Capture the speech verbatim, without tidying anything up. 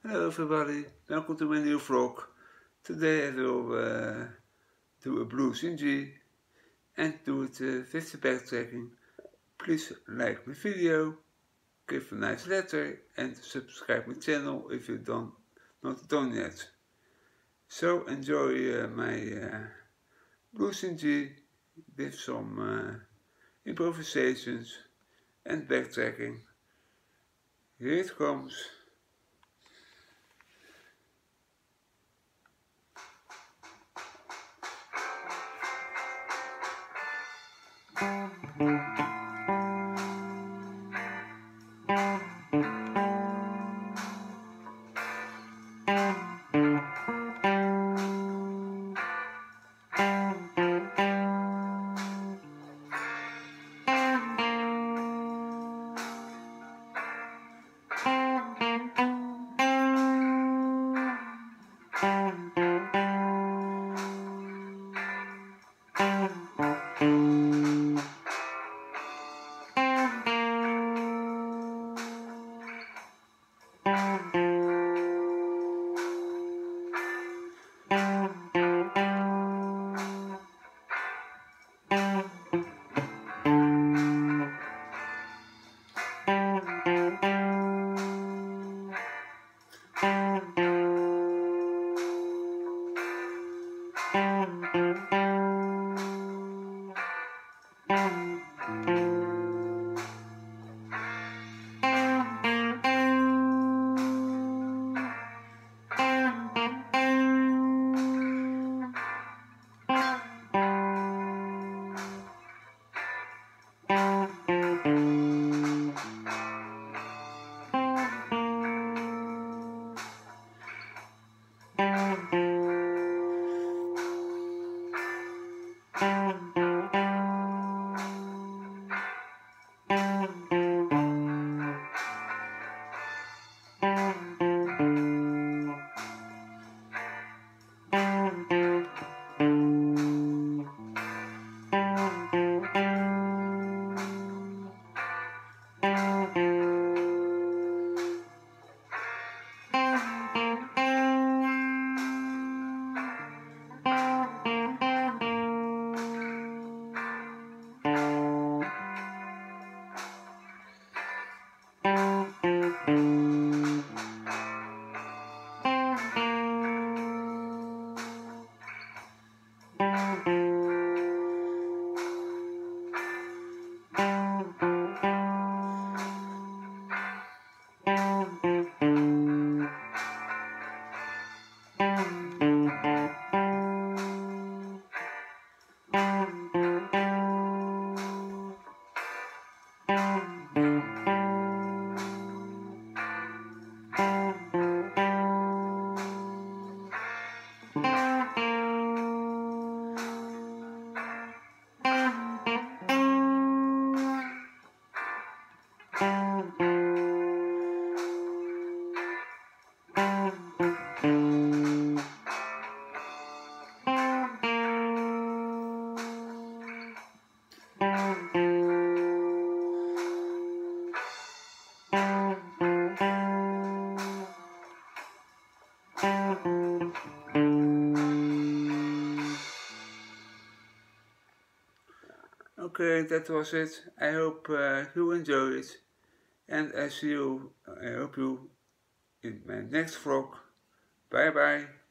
Hello everybody, welcome to my new vlog. Today I will uh, do a blues in G and do it uh, with the backtracking. Please like my video, give a nice letter and subscribe my channel if you don't not done yet. So enjoy uh, my uh, blues in G with some uh, improvisations and backtracking. Here it comes. Okay, that was it. I hope uh, you enjoyed it, and I see you, I hope you in my next vlog. Bye bye.